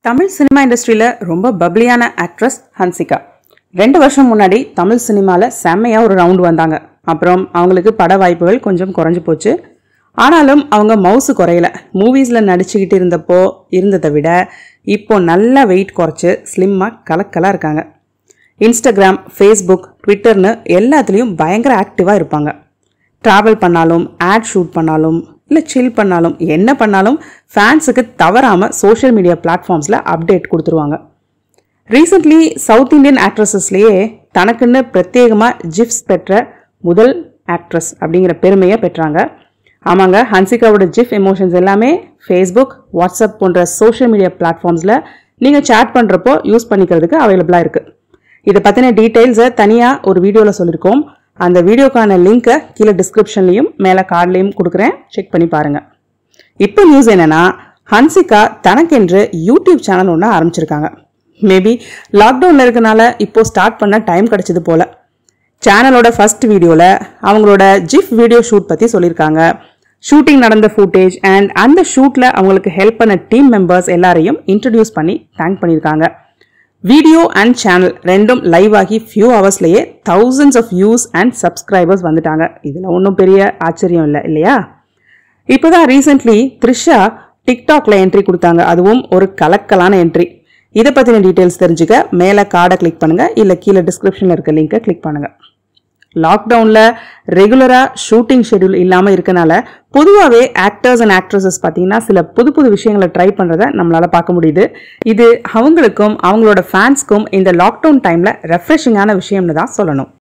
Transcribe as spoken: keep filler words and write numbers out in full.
Tamil cinema இண்டஸ்ட்ரியில் ரொம்ப பப்ளியான actress Hansika. ரெண்டு வருஷம் முன்னாடி தமிழ் சினிமாவில் செம்மையாக ஒரு ரவுண்டு வந்தாங்க. அப்புறம் அவங்களுக்கு பட வாய்ப்புகள் கொஞ்சம் குறைஞ்சி போச்சு. ஆனாலும் அவங்க மவுசு குறையல. மூவிஸில் நடிச்சுக்கிட்டு இருந்தப்போ இருந்ததை விட இப்போ நல்லா வெயிட் குறைச்சி ஸ்லிம்மாக கலக்கலாக இருக்காங்க. இன்ஸ்டாகிராம், ஃபேஸ்புக், ட்விட்டர்னு எல்லாத்துலேயும் பயங்கர ஆக்டிவாக இருப்பாங்க. ட்ராவல் பண்ணாலும், ஆட் ஷூட் பண்ணாலும், இல்லை சில் பண்ணாலும், என்ன பண்ணாலும் ஃபேன்ஸுக்கு தவறாமல் சோஷியல் மீடியா பிளாட்ஃபார்ம்ஸில் அப்டேட் கொடுத்துருவாங்க. ரீசெண்ட்லி சவுத் இண்டியன் ஆக்ட்ரஸஸ்லேயே தனக்குன்னு பிரத்யேகமாக ஜிஃப்ஸ் பெற்ற முதல் ஆக்ட்ரஸ் அப்படிங்கிற பெருமையை பெற்றாங்க. ஆமாங்க, ஹன்சிகாவோட ஜிஃப் எமோஷன்ஸ் எல்லாமே ஃபேஸ்புக், வாட்ஸ்அப் போன்ற சோஷியல் மீடியா பிளாட்ஃபார்ம்ஸில் நீங்கள் சேட் பண்ணுறப்போ யூஸ் பண்ணிக்கிறதுக்கு அவைலபிளாக இருக்குது. இதை பற்றின டீட்டெயில்ஸை தனியாக ஒரு வீடியோவில் சொல்லியிருக்கோம். அந்த வீடியோக்கான லிங்க்கை கீழே டிஸ்கிரிப்ஷன்லையும் மேலே கார்ட்லையும் கொடுக்குறேன், செக் பண்ணி பாருங்கள். இப்போ நியூஸ் என்னென்னா, ஹன்சிகா தனக்கென்று யூடியூப் சேனல் ஒன்று ஆரம்பிச்சிருக்காங்க. மேபி லாக்டவுனில் இருக்கனால இப்போது ஸ்டார்ட் பண்ண டைம் கிடச்சிது போல். சேனலோட ஃபர்ஸ்ட் வீடியோவில் அவங்களோட ஜிஃப் வீடியோ ஷூட் பற்றி சொல்லியிருக்காங்க. ஷூட்டிங் நடந்த ஃபுட்டேஜ் அண்ட் அந்த ஷூட்டில் அவங்களுக்கு ஹெல்ப் பண்ண டீம் மெம்பர்ஸ் எல்லாரையும் இன்ட்ரடியூஸ் பண்ணி தேங்க் பண்ணியிருக்காங்க. வீடியோ அண்ட் சேனல் ரெண்டும் லைவ் ஆகி ஃபியூ ஹவர்ஸ்லேயே thousands of views and subscribers வந்துட்டாங்க. இதில் ஒன்றும் பெரிய ஆச்சரியம் இல்லை இல்லையா? இப்போ தான் ரீசெண்ட்லி த்ரிஷா டிக்டாக்ல என்ட்ரி கொடுத்தாங்க. அதுவும் ஒரு கலக்கலான என்ட்ரி. இதை பற்றின டீட்டெயில்ஸ் தெரிஞ்சுக்க மேலே கார்டை கிளிக் பண்ணுங்கள், இல்லை கீழே டிஸ்கிரிப்ஷனில் இருக்க லிங்கை கிளிக் பண்ணுங்கள். லாக்டவுனில் ரெகுலராக ஷூட்டிங் ஷெடியூல் இல்லாமல் இருக்கனால பொதுவாகவே ஆக்டர்ஸ் அண்ட் ஆக்ட்ரஸஸ் பார்த்தீங்கன்னா சில புது புது விஷயங்களை ட்ரை பண்ணுறதை நம்மளால் பார்க்க முடியுது. இது அவங்களுக்கும் அவங்களோட ஃபேன்ஸ்க்கும் இந்த லாக்டவுன் டைமில் ரெஃப்ரெஷிங்கான விஷயம்னு தான் சொல்லணும்.